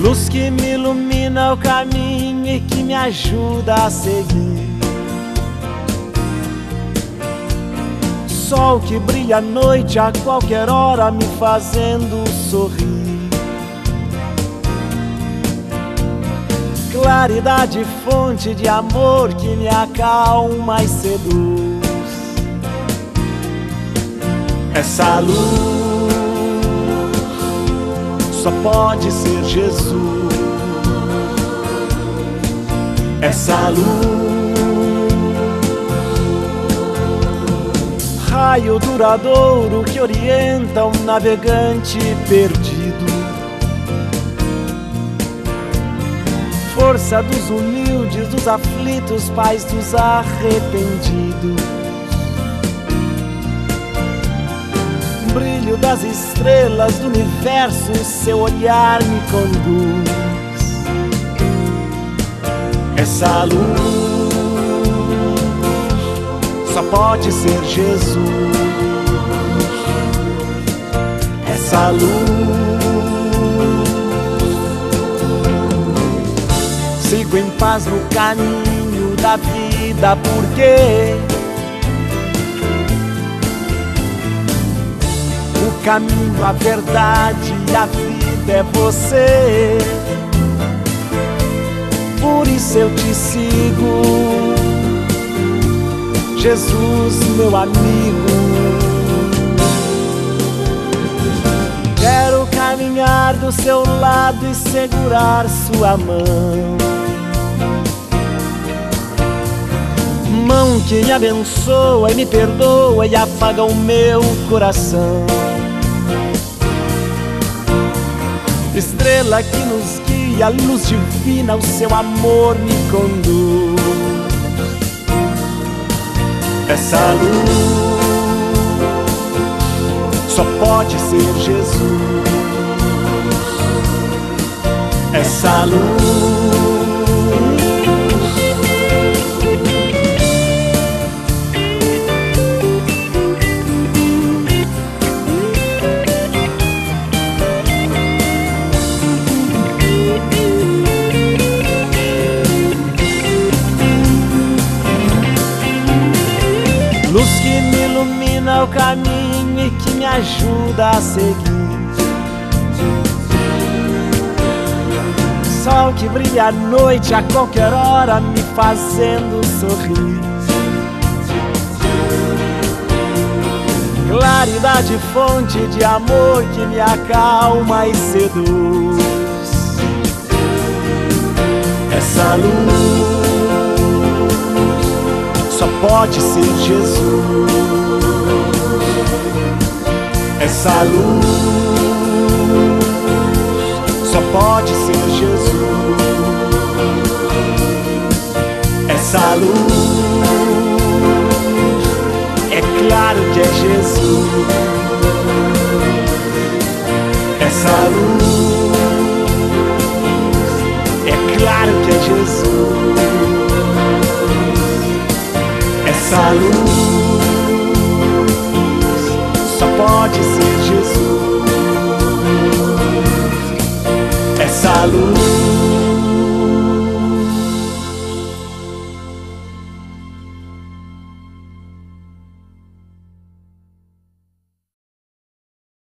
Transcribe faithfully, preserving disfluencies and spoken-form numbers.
luz que me ilumina o caminho e que me ajuda a seguir. Sol que brilha à noite a qualquer hora, me fazendo sorrir. Claridade, fonte de amor que me acalma e seduz. Essa luz só pode ser Jesus. Essa luz, raio duradouro que orienta um navegante perdido. Força dos humildes, dos aflitos, paz dos arrependidos. Brilho das estrelas do universo, seu olhar me conduz. Essa luz só pode ser Jesus. Essa luz, sigo em paz no caminho da vida, porque o caminho, a verdade e a vida é você. Por isso eu te sigo, Jesus, meu amigo. Quero caminhar do seu lado e segurar sua mão, mão que me abençoa e me perdoa e afaga o meu coração. Estrela que nos guia, luz divina, o seu amor me conduz. Essa luz só pode ser Jesus. Essa luz, luz que me ilumina o caminho e que me ajuda a seguir. Sol que brilha à noite a qualquer hora, me fazendo sorrir. Claridade, fonte de amor que me acalma e seduz. Essa luz só pode ser Jesus. Essa luz só pode ser Jesus. Essa luz, é claro que é Jesus. Essa luz, é claro que é Jesus. Essa luz só pode ser Jesus. Essa luz